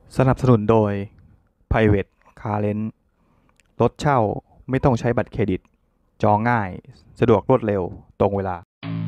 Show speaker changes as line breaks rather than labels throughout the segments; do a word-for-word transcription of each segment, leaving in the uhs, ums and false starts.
สนับสนุนโดย Private Car Rent รถเช่าไม่ต้องใช้บัตรเครดิตจองง่ายสะดวกรวดเร็วตรงเวลา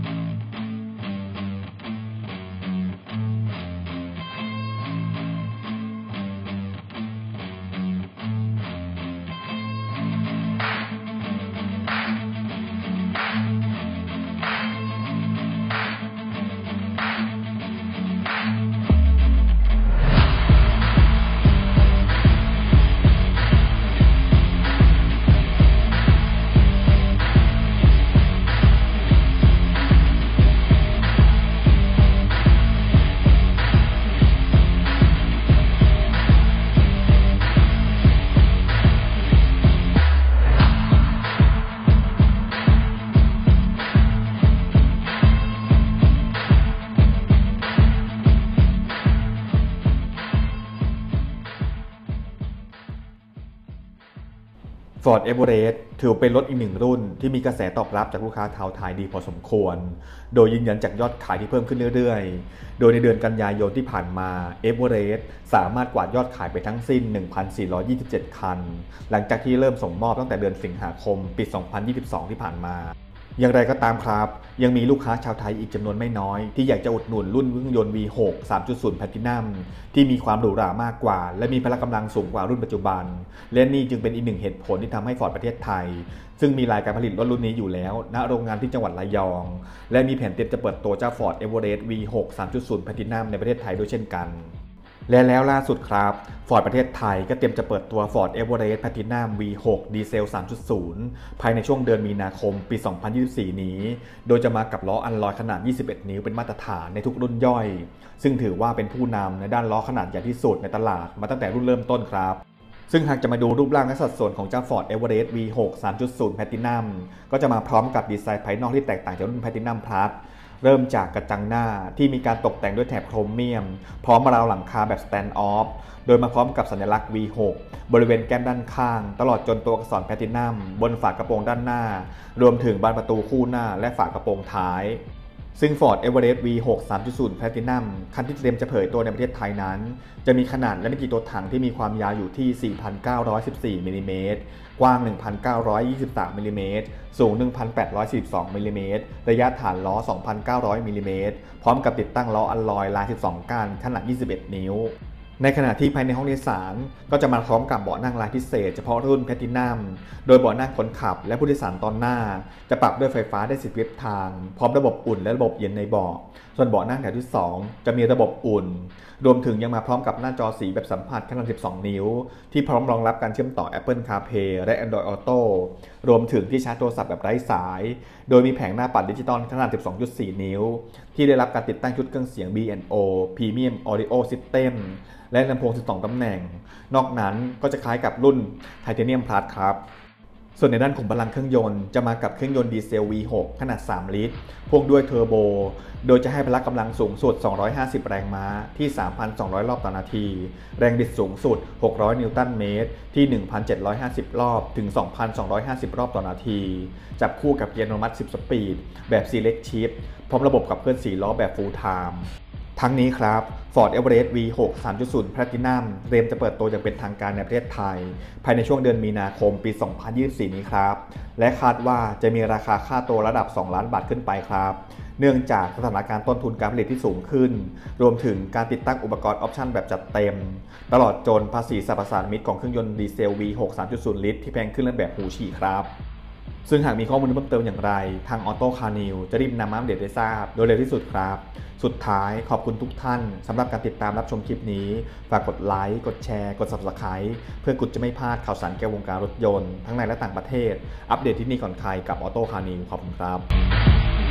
Ford Everest ถือเป็นรถอีกหนึ่งรุ่นที่มีกระแสตอบรับจากลูกค้าชาวไทยดีพอสมควรโดยยืนยันจากยอดขายที่เพิ่มขึ้นเรื่อยๆโดยในเดือนกันยายนที่ผ่านมา Everest สามารถกวาดยอดขายไปทั้งสิ้น หนึ่งพันสี่ร้อยยี่สิบเจ็ด คันหลังจากที่เริ่มส่งมอบตั้งแต่เดือนสิงหาคมปี สองพันยี่สิบสอง ที่ผ่านมาอย่างไรก็ตามครับยังมีลูกค้าชาวไทยอีกจำนวนไม่น้อยที่อยากจะอุดหนุนรุ่นเครื่องยนต์ วี หก สามจุดศูนย์ Platinum ที่มีความหรูหรามากกว่าและมีพละกำลังสูงกว่ารุ่นปัจจุบันและนี่จึงเป็นอีกหนึ่งเหตุผลที่ทำให้ Ford ประเทศไทยซึ่งมีรายการผลิตรถรุ่นนี้อยู่แล้วณโรงงานที่จังหวัดระยองและมีแผนเตรียมจะเปิดตัวเจ้า Ford Everest วี หก สามจุดศูนย์ Platinum ในประเทศไทยด้วยเช่นกันและแล้วล่าสุดครับ Ford ประเทศไทยก็เตรียมจะเปิดตัว Ford Everest Platinum วี หก ดีเซล สามจุดศูนย์ ภายในช่วงเดือนมีนาคมปี สองพันยี่สิบสี่ นี้โดยจะมากับล้ออัลลอยขนาด ยี่สิบเอ็ด นิ้วเป็นมาตรฐานในทุกรุ่นย่อยซึ่งถือว่าเป็นผู้นำในด้านล้อขนาดใหญ่ที่สุดในตลาดมาตั้งแต่รุ่นเริ่มต้นครับซึ่งหากจะมาดูรูปร่างและสัดส่วนของเจ้า Ford Everest วี หก สามจุดศูนย์ Platinum ก็จะมาพร้อมกับดีไซน์ภายนอกที่แตกต่างจากรุ่น Platinum Plusเริ่มจากกระจังหน้าที่มีการตกแต่งด้วยแถบโครเมียมพร้อมราวหลังคาแบบ stand off โดยมาพร้อมกับสัญลักษณ์ วี หก บริเวณแก้มด้านข้างตลอดจนตัวอักษร Platinum บนฝากระโปรงด้านหน้ารวมถึงบานประตูคู่หน้าและฝากระโปรงท้ายซึ่ง Ford Everest วี หก สามจุดศูนย์ Platinum คันที่เตรียมจะเผยตัวในประเทศไทยนั้นจะมีขนาดและมิติตัวถังที่มีความยาวอยู่ที่ สี่พันเก้าร้อยสิบสี่ มิลลิเมตรกว้าง หนึ่งพันเก้าร้อยยี่สิบสาม มิลลิเมตรสูง หนึ่งพันแปดร้อยสี่สิบสอง มิลลิเมตรระยะฐานล้อ สองพันเก้าร้อย มิลลิเมตรพร้อมกับติดตั้งล้ออัลลอยลาย สิบสอง ก้านขนาด ยี่สิบเอ็ด นิ้วในขณะที่ภายในห้องโดยสารก็จะมาพร้อมกับเบาะนั่งลายพิเศษเฉพาะรุ่น Platinum โดยเบาะนั่งคนขับและผู้โดยสารตอนหน้าจะปรับด้วยไฟฟ้าได้สิบทิศทางพร้อมระบบอุ่นและระบบเย็นในเบาะส่วนเบาะนั่งแถวที่สองจะมีระบบอุ่นรวมถึงยังมาพร้อมกับหน้าจอสีแบบสัมผัสขนาดสิบสองนิ้วที่พร้อมรองรับการเชื่อมต่อ Apple CarPlay และ Android Auto รวมถึงที่ชาร์จโทรศัพท์แบบไร้สายโดยมีแผงหน้าปัดดิจิตอลขนาด สิบสองจุดสี่ นิ้วที่ได้รับการติดตั้งชุดเครื่องเสียง บี แอนด์ โอ Premium Audio System และลำโพงสิบสองตำแหน่งนอกนั้นก็จะคล้ายกับรุ่น Titanium Plus ครับส่วนในด้านขุมพลังเครื่องยนต์จะมากับเครื่องยนต์ดีเซล วี หก ขนาดสามลิตรพ่วงด้วยเทอร์โบโดยจะให้พละกำลังสูงสุดสองร้อยห้าสิบแรงม้าที่ สามพันสองร้อย รอบต่อนาทีแรงบิดสูงสุดหกร้อยนิวตันเมตรที่ หนึ่งพันเจ็ดร้อยห้าสิบ รอบถึง สองพันสองร้อยห้าสิบ รอบต่อนาทีจับคู่กับเกียร์อัตโนมัติสิบสปีดแบบ Select Shift พร้อมระบบขับเคลื่อนสี่ล้อแบบ Full Timeทั้งนี้ครับ Ford Everest วี หก สามจุดศูนย์ Platinum เตรียมจะเปิดตัวอย่างเป็นทางการในประเทศไทยภายในช่วงเดือนมีนาคมปี สองพันยี่สิบสี่ นี้ครับและคาดว่าจะมีราคาค่าตัวระดับสองล้านบาทขึ้นไปครับเนื่องจากสถานการณ์ต้นทุนการผลิตที่สูงขึ้นรวมถึงการติดตั้งอุปกรณ์ออปชั่นแบบจัดเต็มตลอดจนภาษีสรรพสามิตของเครื่องยนต์ดีเซล วี หก สามจุดศูนย์ ลิตรที่แพงขึ้นและแบบหูฉี่ครับซึ่งหากมีข้อมูลเพิ่มเติมอย่างไรทาง Auto Car News จะรีบนำมาอัปเดตให้ทราบโดยเร็วที่สุดครับสุดท้ายขอบคุณทุกท่านสำหรับการติดตามรับชมคลิปนี้ฝากกดไลค์กดแชร์กด Subscribe เพื่อคุณจะไม่พลาดข่าวสารเกี่ยวกับวงการรถยนต์ทั้งในและต่างประเทศอัปเดตที่นี่ก่อนใครกับ Auto Car News ขอบคุณครับ